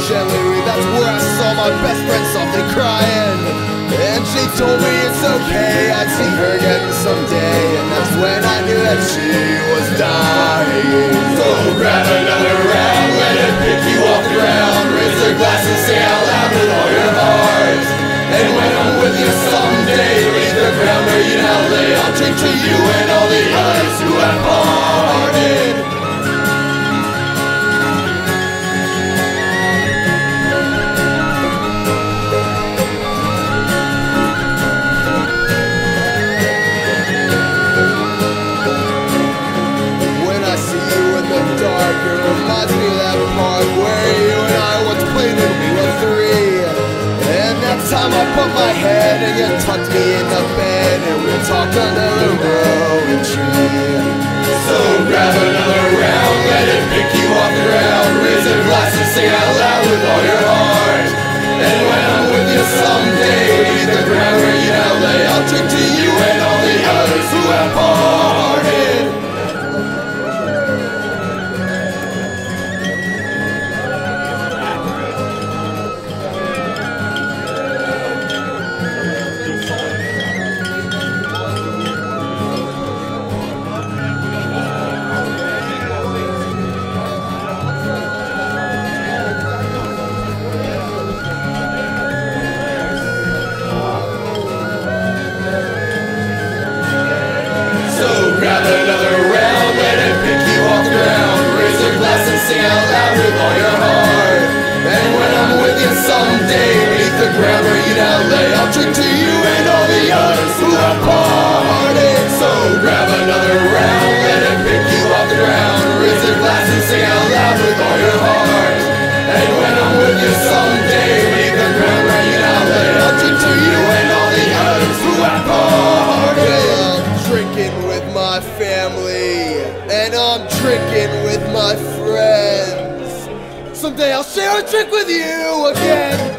gently. That's where I saw my best friend softly crying. And she told me it's okay, I'd see her again someday. And that's when I knew that she was dying. So grab another round, let it pick you off the ground. Raise your glass and say out loud with all your heart. And when I'm with you someday, leave the ground where you now lay. I'll drink to you and all the others who have parted. I put my head and you tucked me in the bed, and we talked under the rolling tree. So grab another round, let it pick you off the ground. Raise a glass and sing out loud with all your heart. And when I'm with you someday, leave the ground where you now lay. I'll drink to you and all the others who have parted. Grab another round, let it pick you off the ground. Raise a glass and sing out loud with all your heart. And when I'm with you someday, beneath the ground where you now lay, I'll drink to you and all the others who have parted. So grab another round, let it pick you off the ground. Raise a glass and sing out loud with all your heart. And when I'm with you someday, beneath the ground where you now lay, I'll drink to you and all the others who have parted. Drinking with my family, and I'm drinking with my friends. Someday I'll share a drink with you again.